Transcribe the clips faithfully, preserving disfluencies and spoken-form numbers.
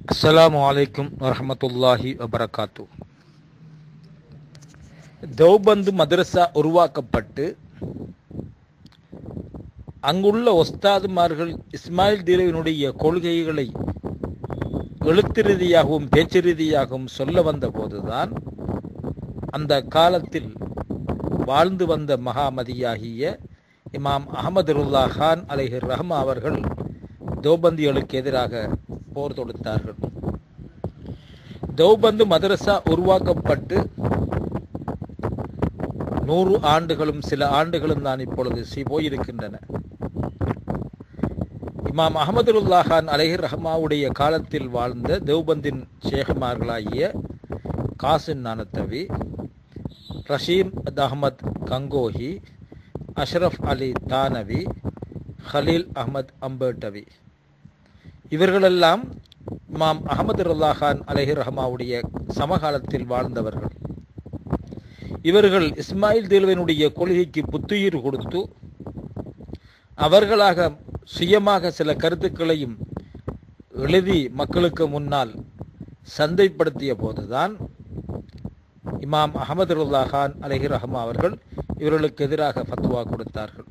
அஸ்ஸலாமு அலைக்கும் வரஹ்மத்துல்லாஹி வபரகாத்து. தௌபந்து மதரசா உருவாக்கப்பட்டு அங்குள்ள ஒஸ்தாதுமார்கள் இஸ்மாயில் தீலவினுடைய கொள்கைகளை எழுத்து ரீதியாகவும் பேச்சு ரீதியாகவும் சொல்ல வந்த போதுதான் அந்த காலத்தில் வாழ்ந்து வந்த மகாமதியாகிய இமாம் அஹமதுல்லா கான் அலைஹி ரஹ்மா அவர்கள் தௌபந்திகளுக்கு எதிராக போர் தொடுத்தார்கள். தௌபந்து மதரசா உருவாக்கப்பட்டு நூறு ஆண்டுகளும் சில ஆண்டுகளும் தான் இப்பொழுது சி போயிருக்கின்றன. இமாம் அஹமதுல்லா கான் அலைஹி ரஹ்மாவுடைய காலத்தில் வாழ்ந்த தௌபந்தின் ஷேகுமார்களாகிய காசிம் நானத்தவி, ரஷீம் அஹமத் கங்கோஹி, அஷ்ரஃப் அலி தானவி, ஹலீல் அஹமத் அம்பேட்டவி, இவர்களெல்லாம் இமாம் அஹமதுல்லா கான் அலைஹி ரஹ்மாவுடைய சமகாலத்தில் வாழ்ந்தவர்கள். இவர்கள் இஸ்மாயில் தீலவினுடைய கொள்கைக்கு புத்துயிர் கொடுத்து அவர்களாக சுயமாக சில கருத்துக்களையும் எழுதி மக்களுக்கு முன்னால் சந்தைப்படுத்திய போதுதான் இமாம் அஹமதுல்லா கான் அலைஹி ரஹ்மா அவர்கள் இவர்களுக்கு எதிராக ஃபத்வா கொடுத்தார்கள்.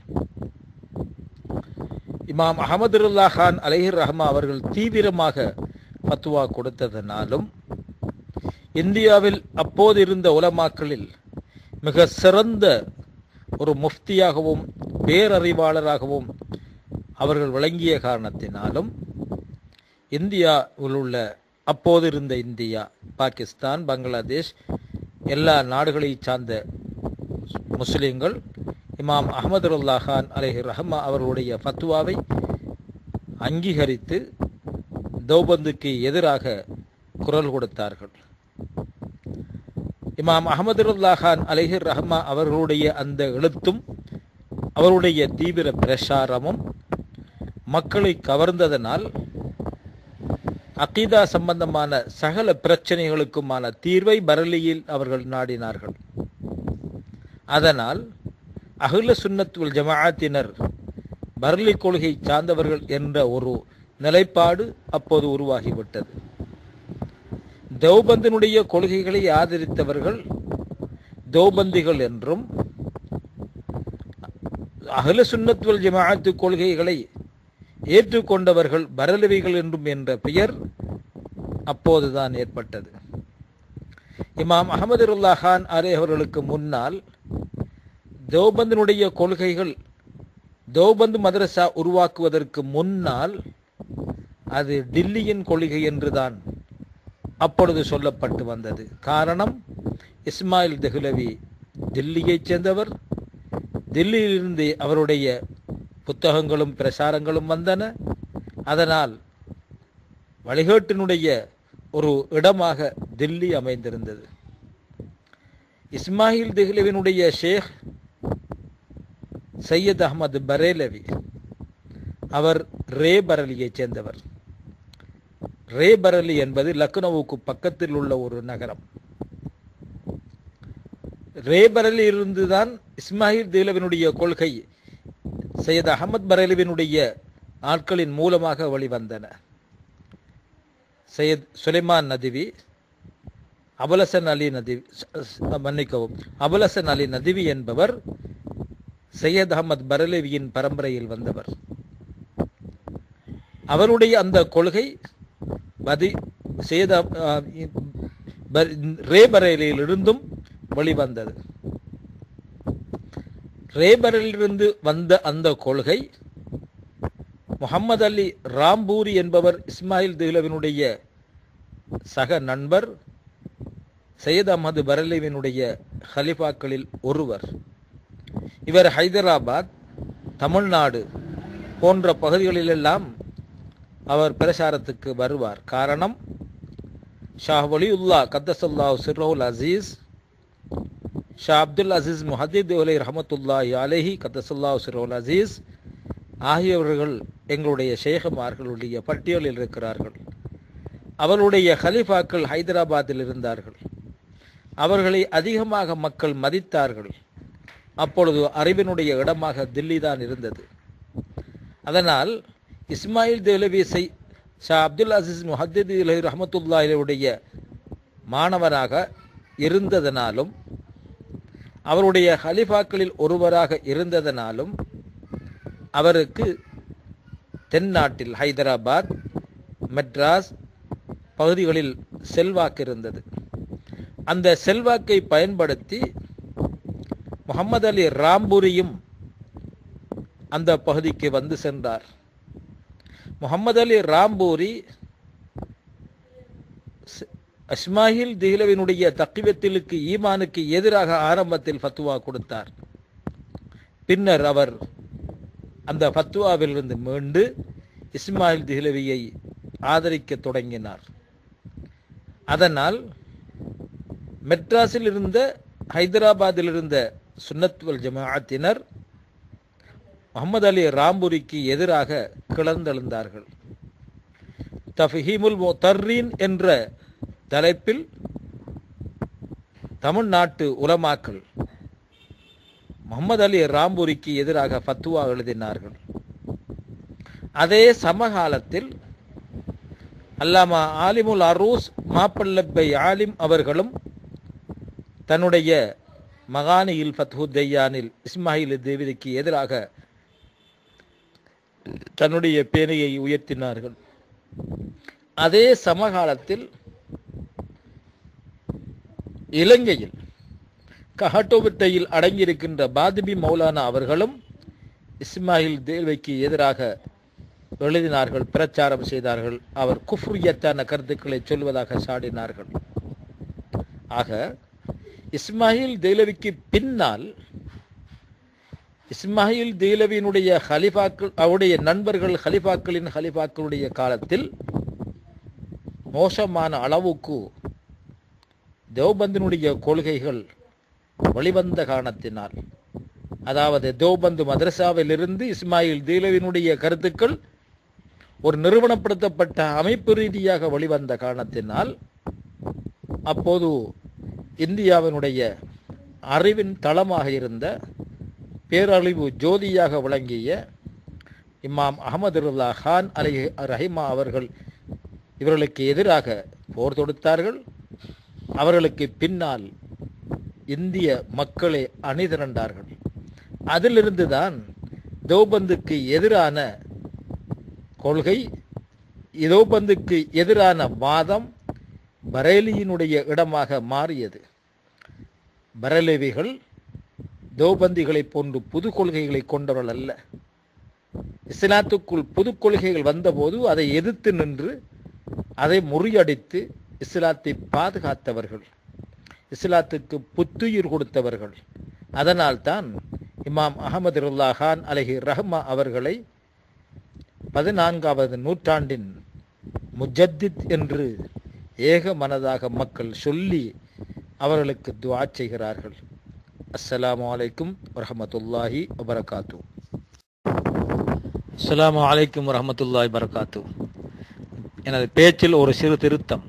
இமாம் அஹமதுல்லா கான் அலைஹி ரஹ்மா அவர்கள் தீவிரமாக ஃபத்வா கொடுத்ததனாலும் இந்தியாவில் அப்போது இருந்த உலமாக்களில் மிக சிறந்த ஒரு முஃப்தியாகவும் பேரறிவாளராகவும் அவர்கள் விளங்கிய காரணத்தினாலும் இந்தியாவில் உள்ள அப்போது இருந்த இந்தியா, பாகிஸ்தான், பங்களாதேஷ் எல்லா நாடுகளை சார்ந்த முஸ்லிம்கள் இமாம் அஹமதுல்லா கான் அலைஹி ரஹ்மா அவர்களுடைய ஃபத்வாவை அங்கீகரித்து தௌபந்துக்கு எதிராக குரல் கொடுத்தார்கள். இமாம் அஹமதுல்லா கான் அலைஹி ரஹ்மா அவர்களுடைய அந்த எழுத்தும் அவருடைய தீவிர பிரச்சாரமும் மக்களை கவர்ந்ததனால் அகீதா சம்பந்தமான சகல பிரச்சனைகளுக்குமான தீர்வை பரலியில் அவர்கள் நாடினார்கள். அதனால் அஹ்ல சுன்னத் வல் ஜமாஅத்தினர் பர்லி கொள்கை சார்ந்தவர்கள் என்ற ஒரு நிலைப்பாடு அப்போது உருவாகிவிட்டது. தௌபந்தினுடைய கொள்கைகளை ஆதரித்தவர்கள் தௌபந்திகள் என்றும், அஹ்ல சுன்னத் வல் ஜமாஅத்து கொள்கைகளை ஏற்றுக்கொண்டவர்கள் பரலவிகள் என்றும் என்ற பெயர் அப்போதுதான் ஏற்பட்டது. இமாம் அஹமதுல்லா கான் அலைஹி அவர்களுக்கு முன்னால் தௌபந்தினுடைய கொள்கைகள் தௌபந்து மதரசா உருவாக்குவதற்கு முன்னால் அது டில்லியின் கொள்கை என்றுதான் அப்பொழுது சொல்லப்பட்டு வந்தது. காரணம், இஸ்மாயில் தெஹ்லவி தில்லியைச் சேர்ந்தவர். தில்லியிலிருந்து அவருடைய புத்தகங்களும் பிரசாரங்களும் வந்தன. அதனால் வழிகேட்டினுடைய ஒரு இடமாக தில்லி அமைந்திருந்தது. இஸ்மாயில் தெஹ்லவினுடைய ஷேக் சையத் அஹமது பரேலவி, அவர் ரே பரலியைச் சேர்ந்தவர். ரே பரலி என்பது லக்னோவுக்கு பக்கத்தில் உள்ள ஒரு நகரம். ரே பரலியிலிருந்து தான் இஸ்மாயில் தீலவினுடைய கொள்கை சையத் அஹமத் பரேலவினுடைய ஆட்களின் மூலமாக வெளிவந்தன. சையத் சுலைமான் நதிவி, அபுலசன் அலி நதிவி மன்னிக்கவும் அபுலசன் அலி நதிவி என்பவர் சையத் அஹமத் பரேலவியின் பரம்பரையில் வந்தவர். அவருடைய அந்த கொள்கை பதி சையத் ரே பரேலியிலிருந்தும் வெளிவந்தது. ரேபரிலிருந்து வந்த அந்த கொள்கை முகமது அலி ராம்பூரி என்பவர் இஸ்மாயில் தீலவினுடைய சக நண்பர், சையத் அஹமது பரேலவியினுடைய ஹலிஃபாக்களில் ஒருவர். இவர் ஹைதராபாத், தமிழ்நாடு போன்ற பகுதிகளிலெல்லாம் அவர் பிரச்சாரத்துக்கு வருவார். காரணம், ஷா வலியுல்லா கத்தசல்லாஹு சிர்ரஹுல் அசீஸ், ஷா அப்துல் அசீஸ் முஹத்தித் அலை ரஹமத்துல்லாஹி அலைஹி கத்தசல்லாஹு சிர்ரஹுல் அசீஸ் ஆகியவர்கள் எங்களுடைய ஷேகுமார்களுடைய பட்டியலில் இருக்கிறார்கள். அவருடைய ஹலிஃபாக்கள் ஹைதராபாத்தில் இருந்தார்கள். அவர்களை அதிகமாக மக்கள் மதித்தார்கள். அப்பொழுது அறிவினுடைய இடமாக தில்லி தான் இருந்தது. அதனால் இஸ்மாயில் தேலவி ஷா அப்துல் அசீஸ் முஹத்தித் ரஹமத்துல்லாஹிடைய மாணவராக இருந்ததனாலும் அவருடைய ஹலிஃபாக்களில் ஒருவராக இருந்ததனாலும் அவருக்கு தென்னாட்டில் ஹைதராபாத், மெட்ராஸ் பகுதிகளில் செல்வாக்கு இருந்தது. அந்த செல்வாக்கை பயன்படுத்தி முகமது அலி ராம்பூரியும் அந்த பகுதிக்கு வந்து சென்றார். முகமது அலி ராம்பூரி இஸ்மாயில் திஹ்லவினுடைய தக்வியத்திற்கு ஈமானுக்கு எதிராக ஆரம்பத்தில் ஃபத்வா கொடுத்தார். பின்னர் அவர் அந்த ஃபத்வாவிலிருந்து மீண்டு இஸ்மாயில் திஹ்லவியை ஆதரிக்க தொடங்கினார். அதனால் மெட்ராஸில் இருந்த ஹைதராபாத்தில் இருந்த சுன்னத் வல் ஜமாஅத்தினர் முகமது அலி ராம்பூரிக்கு எதிராக கிளர்ந்தெழுந்தார்கள். தஃஹீமுல் முத்தர்ரீன் என்ற தலைப்பில் தமிழ்நாட்டு உலமாக்கள் முகமது அலி ராம்பூரிக்கு எதிராக ஃபத்வா எழுதினார்கள். அதே சமகாலத்தில் அல்லாமா ஆலிமுல் அரூஸ் மாப்பல்லப்பை ஆலிம் அவர்களும் தன்னுடைய மகானியில் ஃபத்ஹு தையானில் இஸ்மாயில் தேவிக்கு எதிராக தன்னுடைய பேனையை உயர்த்தினார்கள். அதே சமகாலத்தில் இலங்கையில் கஹட்டோவிட்டையில் அடங்கியிருக்கின்ற பாதிபி மௌலானா அவர்களும் இஸ்மாயில் தேவிக்கு எதிராக எழுதினார்கள், பிரச்சாரம் செய்தார்கள். அவர் குஃப்ரியத்தான கருத்துக்களை சொல்வதாக சாடினார்கள். ஆக இஸ்மாயில் தேலவிக்கு பின்னால் இஸ்மாயில் தேலவியினுடைய ஹலிஃபாக்கள், அவருடைய நண்பர்கள் ஹலிஃபாக்களின் ஹலிஃபாக்களுடைய காலத்தில் மோசமான அளவுக்கு தேவபந்தினுடைய கொள்கைகள் வெளிவந்த காரணத்தினால், அதாவது தேவபந்து மதரசாவிலிருந்து இஸ்மாயில் தேலவியினுடைய கருத்துக்கள் ஒரு நிறுவனப்படுத்தப்பட்ட அமைப்பு ரீதியாக வெளிவந்த காரணத்தினால், அப்போது இந்தியாவினுடைய அறிவின் தளமாக இருந்த பேரழிவு ஜோதியாக விளங்கிய இமாம் அஹமதுல்லா கான் அலி ரஹிமா அவர்கள் இவர்களுக்கு எதிராக போர் தொடுத்தார்கள். அவர்களுக்கு பின்னால் இந்திய மக்களை அணிதிரண்டார்கள். அதிலிருந்து தான் தேவபந்துக்கு எதிரான கொள்கை, தேவபந்துக்கு எதிரான வாதம் பரேலியினுடைய இடமாக மாறியது. பரேலவிகள் தேவபந்திகளை போன்று புது கொள்கைகளை கொண்டவர்கள் அல்ல. இஸ்லாத்துக்குள் புது கொள்கைகள் வந்தபோது அதை எதிர்த்து நின்று அதை முறியடித்து இஸ்லாத்தை பாதுகாத்தவர்கள், இஸ்லாத்துக்கு புத்துயிர் கொடுத்தவர்கள். அதனால்தான் இமாம் அஹமதுல்லா கான் அலஹி ரஹ்மா அவர்களை பதினான்காவது நூற்றாண்டின் முஜத்தித் என்று ஏக மனதாக மக்கள் சொல்லி அவர்களுக்கு துஆ செய்கிறார்கள். அஸ்ஸலாமு அலைக்கும் வரஹ்மத்துல்லாஹி வபரகாத்து. அஸ்ஸலாமு அலைக்கும் வரஹ்மத்துல்லாஹி வபரகாத்து. எனது பேச்சில் ஒரு சிறு திருத்தம்.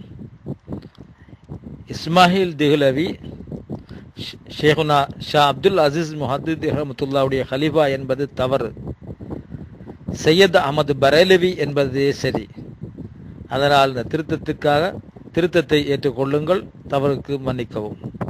இஸ்மாயில் திஹ்லவி ஷேகுனா ஷா அப்துல் அசீஸ் முஹத்தித் ரஹ்மத்துல்லாஹுடைய ஹலீஃபா என்பது தவறு. சையத் அஹமது பரேலவி என்பதே சரி. அதனால் இந்த திருத்தத்துக்காக திருத்தத்தை ஏற்றுக்கொள்ளுங்கள், தவறுக்கு மன்னிக்கவும்.